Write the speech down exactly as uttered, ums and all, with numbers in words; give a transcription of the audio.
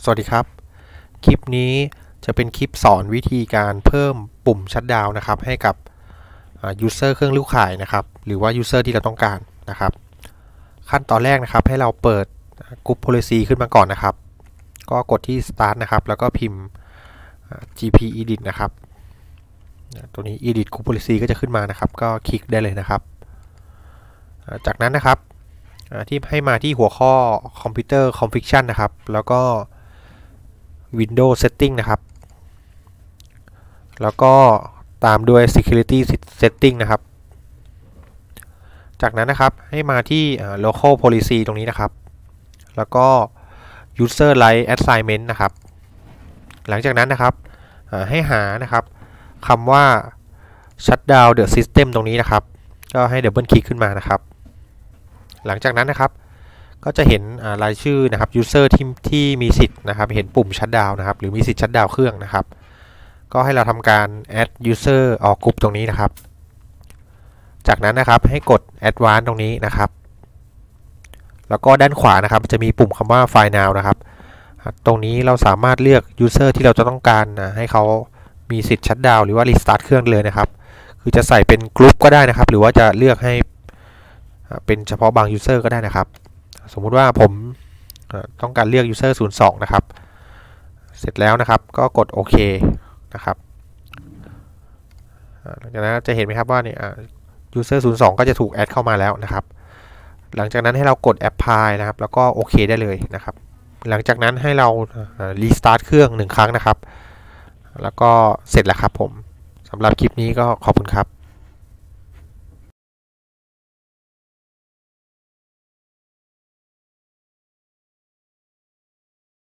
สวัสดีครับคลิปนี้จะเป็นคลิปสอนวิธีการเพิ่มปุ่มชัตดาวน์นะครับให้กับ user เครื่องลูกข่ายนะครับหรือว่า user ที่เราต้องการนะครับขั้นตอนแรกนะครับให้เราเปิด Group Policy ขึ้นมาก่อนนะครับก็กดที่ Start นะครับแล้วก็พิมพ์ gp edit นะครับตัวนี้ edit Group Policy ก็จะขึ้นมานะครับก็คลิกได้เลยนะครับจากนั้นนะครับที่ให้มาที่หัวข้อ Computer Configuration นะครับแล้วก็ Windows Setting นะครับแล้วก็ตามด้วย Security Setting นะครับจากนั้นนะครับให้มาที่ Local Policy ตรงนี้นะครับแล้วก็ User Right Assignment นะครับหลังจากนั้นนะครับให้หานะครับคำว่า Shutdown the System ตรงนี้นะครับก็ให้ดับเบิลคลิกขึ้นมานะครับหลังจากนั้นนะครับก็จะเห็นรายชื่อนะครับ user ที่ที่มีสิทธิ์นะครับเห็นปุ่มชัตดาวน์นะครับหรือมีสิทธิ์ชัตดาวน์เครื่องนะครับก็ให้เราทำการ add user ออกกลุ่มตรงนี้นะครับจากนั้นนะครับให้กด advanced ตรงนี้นะครับแล้วก็ด้านขวานะครับจะมีปุ่มคำว่า file now นะครับตรงนี้เราสามารถเลือก user ที่เราจะต้องการนะให้เขามีสิทธิ์ชัตดาวน์หรือว่า restart เครื่องเลยนะครับคือจะใส่เป็นกลุ่มก็ได้นะครับหรือว่าจะเลือกให้เป็นเฉพาะบาง user ก็ได้นะครับสมมุติว่าผมต้องการเลือก user ศูนย์สองนะครับเสร็จแล้วนะครับก็กดโอเคนะครับหลังจากนั้นจะเห็นไหมครับว่าเนี่ย user ศูนย์สองก็จะถูกแอดเข้ามาแล้วนะครับหลังจากนั้นให้เรากด apply นะครับแล้วก็โอเคได้เลยนะครับหลังจากนั้นให้เรา restart เครื่องหนึ่งครั้งนะครับแล้วก็เสร็จแล้วครับผมสำหรับคลิปนี้ก็ขอบคุณครับ